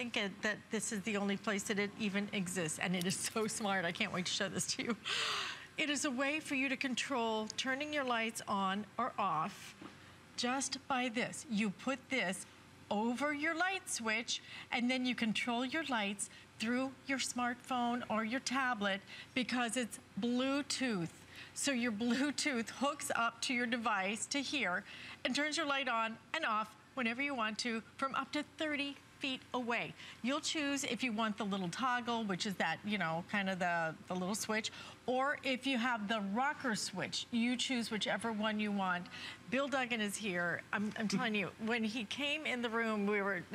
think that this is the only place that it even exists, and it is so smart. I can't wait to show this to you. It is a way for you to control turning your lights on or off just by this. You put this over your light switch, and then you control your lights through your smartphone or your tablet because it's Bluetooth. So your Bluetooth hooks up to your device to here and turns your light on and off whenever you want to from up to 30 feet away. You'll choose if you want the little toggle, which is that, you know, kind of the little switch, or if you have the rocker switch, you choose whichever one you want. Bill Duggan is here. I'm telling you, when he came in the room, we were,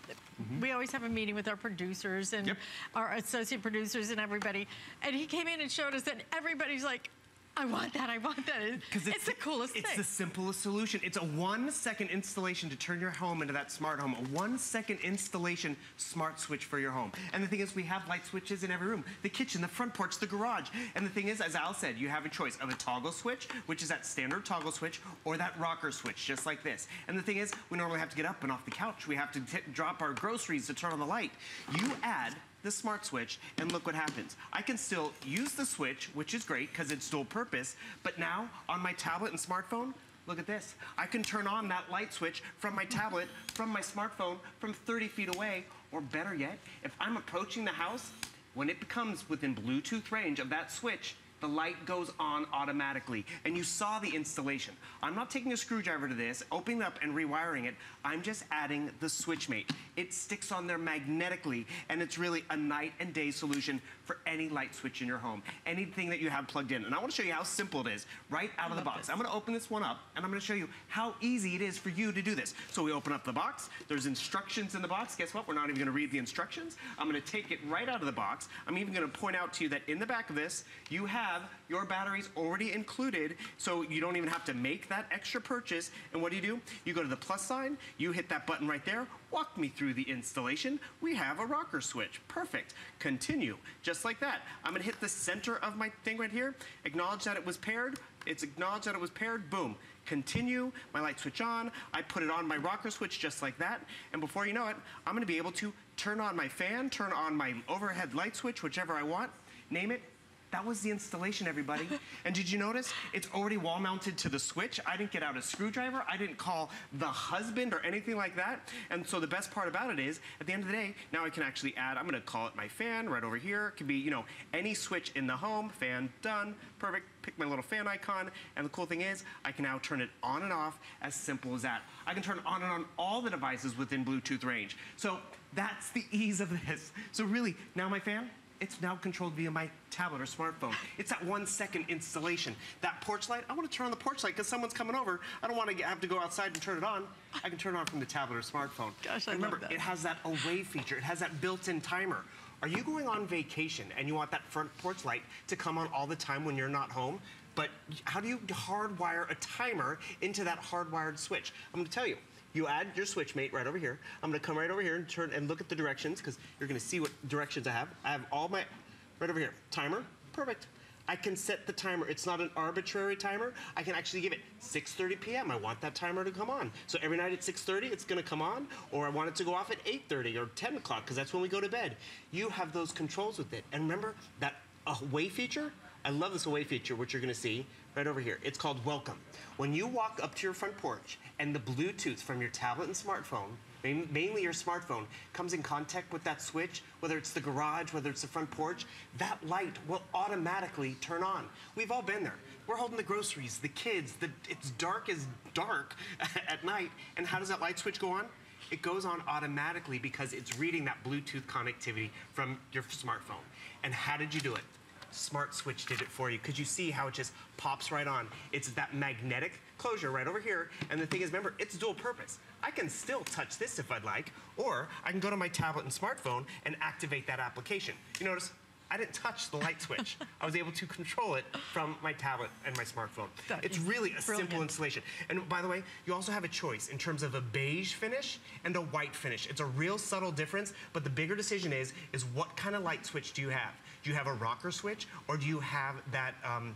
we always have a meeting with our producers and our associate producers and everybody, and he came in and showed us that everybody's like, I want that, I want that. It's the coolest thing. It's the simplest solution. It's a 1-second installation to turn your home into that smart home. A 1-second installation smart switch for your home. And the thing is, we have light switches in every room. The kitchen, the front porch, the garage. And the thing is, as Al said, you have a choice of a toggle switch, which is that standard toggle switch, or that rocker switch, just like this. And the thing is, we normally have to get up and off the couch. We have to drop our groceries to turn on the light. You add the smart switch, and look what happens. I can still use the switch, which is great because it's dual purpose, but now on my tablet and smartphone, look at this. I can turn on that light switch from my tablet, from my smartphone, from 30 feet away, or better yet, if I'm approaching the house, when it becomes within Bluetooth range of that switch, the light goes on automatically. And you saw the installation. I'm not taking a screwdriver to this, opening it up and rewiring it. I'm just adding the Switchmate. It sticks on there magnetically, and it's really a night and day solution for any light switch in your home. Anything that you have plugged in. And I want to show you how simple it is right out of the box. I'm going to open this one up, and I'm going to show you how easy it is for you to do this. So we open up the box. There's instructions in the box. Guess what? We're not even going to read the instructions. I'm going to take it right out of the box. I'm even going to point out to you that in the back of this, you have your batteries already included, so you don't even have to make that extra purchase. And what do? You go to the plus sign, you hit that button right there, walk me through the installation. We have a rocker switch. Perfect. Continue. Just like that. I'm going to hit the center of my thing right here, acknowledge that it was paired. It's acknowledged that it was paired. Boom. Continue. My light switch on. I put it on my rocker switch just like that. And before you know it, I'm going to be able to turn on my fan, turn on my overhead light switch, whichever I want. Name it. That was the installation, everybody. And did you notice? It's already wall mounted to the switch. I didn't get out a screwdriver. I didn't call the husband or anything like that. And so the best part about it is, at the end of the day, now I can actually add, I'm gonna call it my fan right over here. It could be, you know, any switch in the home. Fan done, perfect. Pick my little fan icon. And the cool thing is, I can now turn it on and off as simple as that. I can turn it on and on all the devices within Bluetooth range. So that's the ease of this. So really, now my fan, it's now controlled via my tablet or smartphone. It's that 1-second installation. That porch light, I want to turn on the porch light because someone's coming over. I don't want to have to go outside and turn it on. I can turn it on from the tablet or smartphone. Gosh, I remember, love that. It has that away feature. It has that built-in timer. Are you going on vacation and you want that front porch light to come on all the time when you're not home? But how do you hardwire a timer into that hardwired switch? I'm going to tell you. You add your Switchmate right over here. I'm gonna come right over here and turn and look at the directions because you're gonna see what directions I have. I have all my, right over here, timer, perfect. I can set the timer. It's not an arbitrary timer. I can actually give it 6:30 p.m. I want that timer to come on. So every night at 6:30, it's gonna come on, or I want it to go off at 8:30 or 10 o'clock because that's when we go to bed. You have those controls with it. And remember that away feature? I love this away feature, which you're gonna see right over here. It's called Welcome. When you walk up to your front porch and the Bluetooth from your tablet and smartphone, mainly your smartphone, comes in contact with that switch, whether it's the garage, whether it's the front porch, that light will automatically turn on. We've all been there. We're holding the groceries, the kids, it's dark as dark at night, and how does that light switch go on? It goes on automatically because it's reading that Bluetooth connectivity from your smartphone. And how did you do it? Smart Switch did it for you. Could you see how it just pops right on? It's that magnetic closure right over here. And the thing is, remember, it's dual purpose. I can still touch this if I'd like, or I can go to my tablet and smartphone and activate that application. You notice, I didn't touch the light switch. I was able to control it from my tablet and my smartphone. It's really a simple installation. And by the way, you also have a choice in terms of a beige finish and a white finish. It's a real subtle difference, but the bigger decision is what kind of light switch do you have? Do you have a rocker switch, or do you have that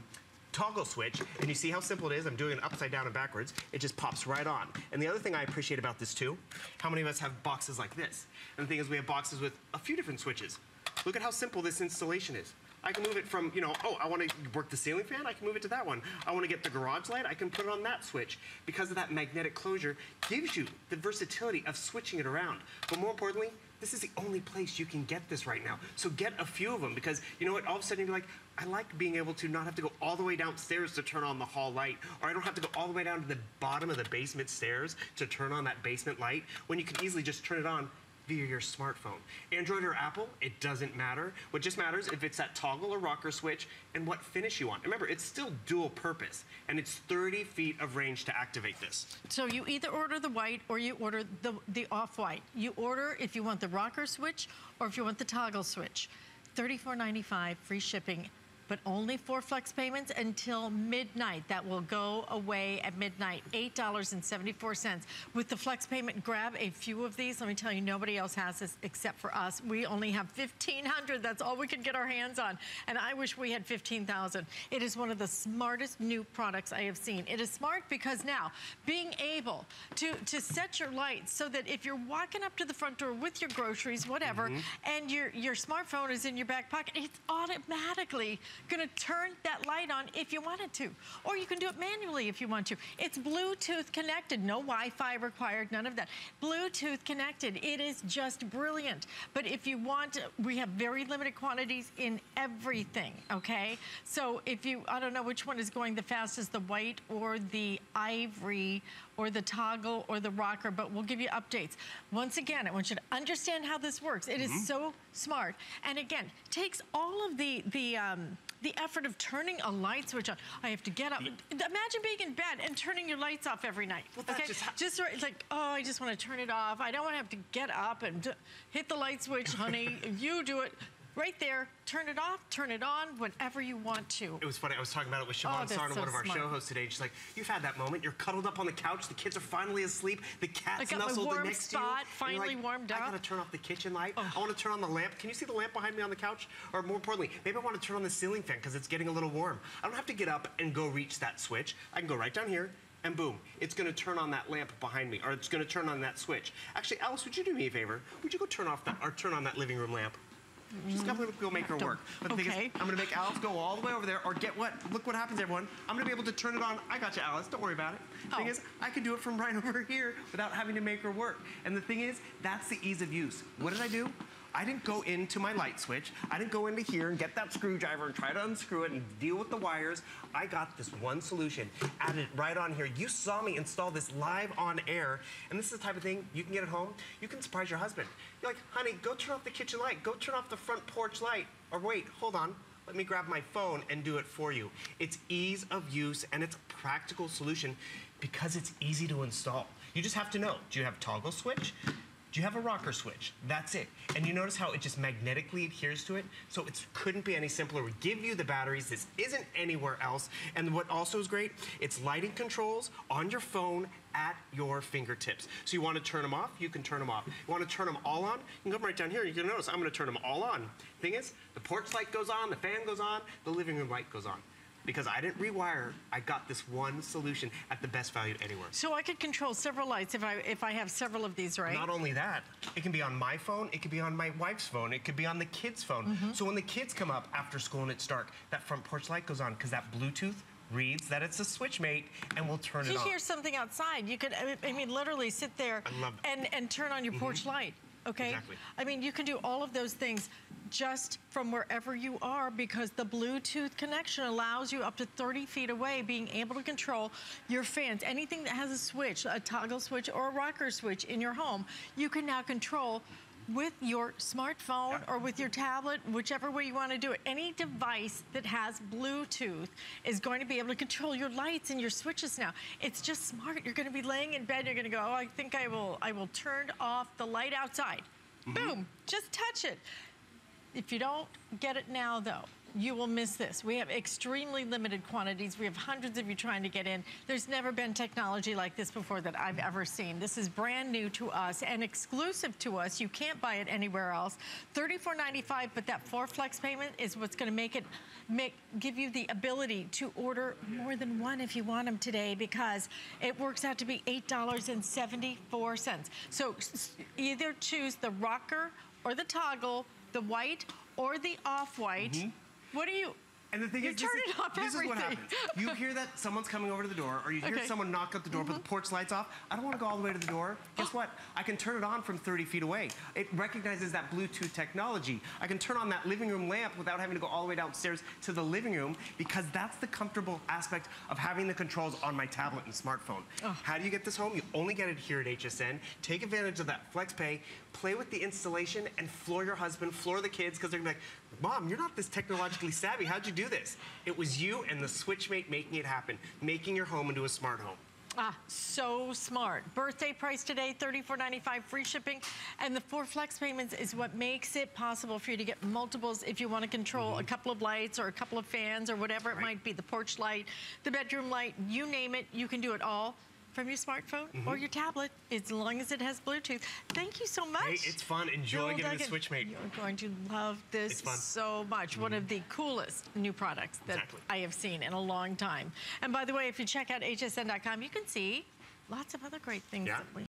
toggle switch, and you see how simple it is? I'm doing it upside down and backwards. It just pops right on. And the other thing I appreciate about this too, how many of us have boxes like this? And the thing is, we have boxes with a few different switches. Look at how simple this installation is. I can move it from, you know, oh, I want to work the ceiling fan, I can move it to that one. I want to get the garage light, I can put it on that switch. Because of that magnetic closure, gives you the versatility of switching it around. But more importantly, this is the only place you can get this right now. So get a few of them, because you know what, all of a sudden you're like, I like being able to not have to go all the way downstairs to turn on the hall light, or I don't have to go all the way down to the bottom of the basement stairs to turn on that basement light, when you can easily just turn it on via your smartphone. Android or Apple, it doesn't matter. What just matters if it's that toggle or rocker switch and what finish you want. Remember, it's still dual purpose, and it's 30 feet of range to activate this. So you either order the white or you order the off-white. You order if you want the rocker switch or if you want the toggle switch. $34.95, free shipping, but only 4 flex payments until midnight. That will go away at midnight, $8.74. With the flex payment, grab a few of these. Let me tell you, nobody else has this except for us. We only have 1,500. That's all we can get our hands on. And I wish we had 15,000. It is one of the smartest new products I have seen. It is smart because now, being able to set your lights so that if you're walking up to the front door with your groceries, whatever, and your smartphone is in your back pocket, it's automatically going to turn that light on if you want it to. Or you can do it manually if you want to. It's Bluetooth connected, no Wi-Fi required, none of that. Bluetooth connected, it is just brilliant. But if you want, we have very limited quantities in everything, okay? So if you, I don't know which one is going the fastest, the white or the ivory or the toggle or the rocker, but we'll give you updates. Once again, I want you to understand how this works. It is so smart. And again, takes all of the effort of turning a light switch on. I have to get up. Imagine being in bed and turning your lights off every night. Well, okay? Just it's like, oh, I just want to turn it off. I don't want to have to get up and hit the light switch, honey. You do it. Right there, turn it off, turn it on, whenever you want to. It was funny, I was talking about it with Siobhan Sarna, one of our show hosts today. She's like, you've had that moment, you're cuddled up on the couch, the kids are finally asleep, the cat's nestled next to you. Finally warmed up. I gotta turn off the kitchen light. I wanna turn on the lamp. Can you see the lamp behind me on the couch? Or more importantly, maybe I wanna turn on the ceiling fan because it's getting a little warm. I don't have to get up and go reach that switch. I can go right down here, and boom, it's gonna turn on that lamp behind me, or it's gonna turn on that switch. Actually, Alice, would you do me a favor? Would you go turn on that living room lamp? She's got to go make her work. But the thing is, I'm going to make Alice go all the way over there, or get what? Look what happens, everyone. I'm going to be able to turn it on. I got you, Alice. Don't worry about it. The thing is, I can do it from right over here without having to make her work. And the thing is, that's the ease of use. What did I do? I didn't go into my light switch. I didn't go into here and get that screwdriver and try to unscrew it and deal with the wires. I got this one solution, added it right on here. You saw me install this live on air, and this is the type of thing you can get at home. You can surprise your husband. You're like, honey, go turn off the kitchen light. Go turn off the front porch light. Or wait, hold on. Let me grab my phone and do it for you. It's ease of use, and it's a practical solution because it's easy to install. You just have to know, do you have a toggle switch? Do you have a rocker switch? That's it. And you notice how it just magnetically adheres to it? So it couldn't be any simpler. We give you the batteries. This isn't anywhere else. And what also is great, it's lighting controls on your phone at your fingertips. So you want to turn them off, you can turn them off. You want to turn them all on, you can come right down here and you can notice I'm going to turn them all on. Thing is, the porch light goes on, the fan goes on, the living room light goes on. Because I didn't rewire, I got this one solution at the best value anywhere. So I could control several lights if I have several of these, right? Not only that, it can be on my phone, it could be on my wife's phone, it could be on the kids' phone. So when the kids come up after school and it's dark, that front porch light goes on because that Bluetooth reads that it's a Switchmate and we'll turn it on. You hear something outside, you could, I mean, literally sit there and turn on your porch light, okay? Exactly. I mean, you can do all of those things just from wherever you are because the Bluetooth connection allows you up to 30 feet away being able to control your fans. Anything that has a switch, a toggle switch or a rocker switch in your home, you can now control with your smartphone or with your tablet, whichever way you want to do it. Any device that has Bluetooth is going to be able to control your lights and your switches now. It's just smart. You're going to be laying in bed. You're going to go, oh, I think I will turn off the light outside. Boom. Just touch it. If you don't get it now, though, you will miss this. We have extremely limited quantities. We have hundreds of you trying to get in. There's never been technology like this before that I've ever seen. This is brand new to us and exclusive to us. You can't buy it anywhere else. $34.95, but that 4 flex payment is what's going to make it give you the ability to order more than one if you want them today, because it works out to be $8.74. So either choose the rocker or the toggle, the white or the off-white. What do you... And the thing is, this is what happens. You hear that someone's coming over to the door, or you hear someone knock at the door, put the porch lights off. I don't want to go all the way to the door. Guess what? I can turn it on from 30 feet away. It recognizes that Bluetooth technology. I can turn on that living room lamp without having to go all the way downstairs to the living room, because that's the comfortable aspect of having the controls on my tablet and smartphone. How do you get this home? You only get it here at HSN. Take advantage of that flex pay, play with the installation, and floor your husband, floor the kids, because they're gonna be like, Mom, you're not this technologically savvy. How'd you do this? It was you and the Switchmate making it happen, making your home into a smart home. So smart. Birthday price today, $34.95, free shipping. And the 4 flex payments is what makes it possible for you to get multiples if you want to control a couple of lights or a couple of fans or whatever it might be, the porch light, the bedroom light, you name it, you can do it all from your smartphone or your tablet, as long as it has Bluetooth. Thank you so much. Hey, it's fun. Enjoy getting the Switchmate. You're going to love this so much. One of the coolest new products that I have seen in a long time. And by the way, if you check out hsn.com, you can see lots of other great things that we